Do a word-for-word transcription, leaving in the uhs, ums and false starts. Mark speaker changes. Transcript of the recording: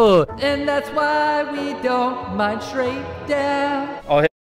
Speaker 1: Oh, and that's why we don't mind straight down.
Speaker 2: Oh,